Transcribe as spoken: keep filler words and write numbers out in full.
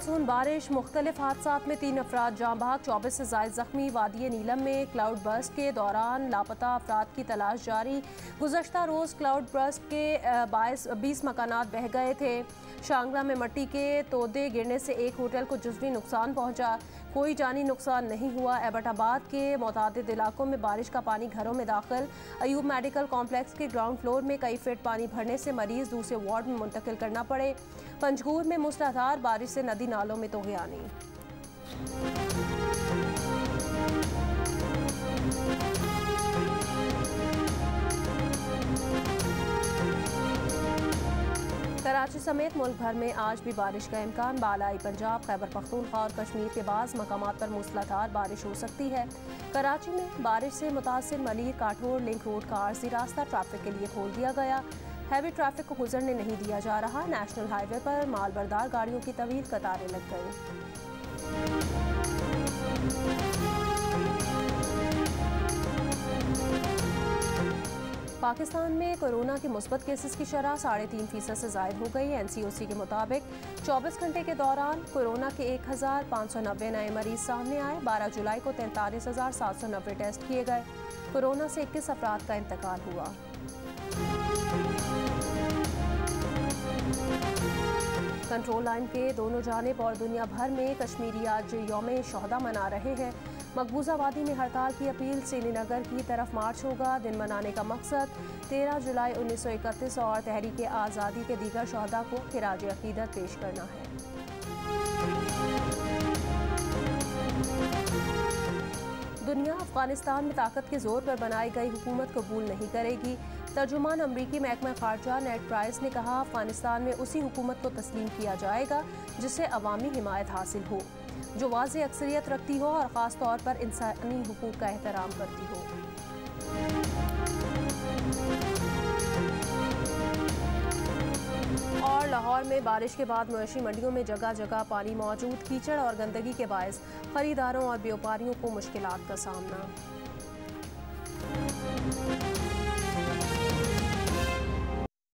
Monsoon बारिश, मुख्तलिफ हादसात में तीन अफराद जाँ बहक, चौबीस से जायद जख्मी। वादी नीलम में क्लाउड बर्स्ट के दौरान लापता अफराद की तलाश जारी। गुज़श्ता रोज़ क्लाउड बर्स्ट के बाईस बीस मकानात बह गए थे। शांगला में मट्टी के तोदे गिरने से एक होटल को जुज़वी नुकसान पहुँचा, कोई जानी नुकसान नहीं हुआ। एबटाबाद के मुतादिद इलाकों में बारिश का पानी घरों में दाखिल। अयूब मेडिकल कॉम्प्लेक्स के ग्राउंड फ्लोर में कई फीट पानी भरने से मरीज दूसरे वार्ड में मुंतकिल करना पड़े। पंजगूर में मूसलाधार बारिश से नदी नालों में तोग़यानी। कराची समेत मुल्क भर में आज भी बारिश का इम्कान। बालाई पंजाब, खैबर पख्तूनख्वा और कश्मीर के बाज़ मकामात पर मूसलाधार बारिश हो सकती है। कराची में बारिश से मुतासिर मलिर काठोर लिंक रोड का आरजी रास्ता ट्रैफिक के लिए खोल दिया गया। हैवी ट्रैफिक को गुजरने नहीं दिया जा रहा। नेशनल हाईवे पर माल बरदार गाड़ियों की तवील कतारें लग गई। पाकिस्तान में कोरोना के मुस्बत केसेस की शरह साढ़े तीन फीसद से जायद हो गई। एन सी ओ सी के मुताबिक चौबीस घंटे के दौरान कोरोना के एक हज़ार पाँच सौ नब्बे नए मरीज सामने आए। बारह जुलाई को तैंतालीस हज़ार सात सौ नब्बे टेस्ट किए गए। कोरोना से इक्कीस अफराद का इंतकाल हुआ। कंट्रोल लाइन के दोनों जानिब और दुनिया भर में कश्मीरी आज यौम शोहदा मना रहे हैं। मकबूजा वादी में हड़ताल की अपील, श्रीनगर की तरफ मार्च होगा। दिन मनाने का मकसद तेरह जुलाई उन्नीस सौ इकतीस और तहरीक आज़ादी के दीगर शोहदा को खिराज अकीदत पेश करना है। दुनिया अफगानिस्तान में ताकत के जोर पर बनाई गई हुकूमत कबूल नहीं करेगी। तर्जुमान अमरीकी महकमा खारजा नेड प्राइस ने कहा, अफगानिस्तान में उसी हुकूमत को तस्लीम किया जाएगा जिससे अवामी हिमायत हासिल हो, जो वाज़ेह अक्सरियत रखती हो और ख़ास तौर पर इंसानी हुकूक का एहतराम करती हो। और लाहौर में बारिश के बाद मवेशी मंडियों में जगह जगह पानी मौजूद। कीचड़ और गंदगी के बायस खरीदारों और व्यापारियों को मुश्किलात का सामना।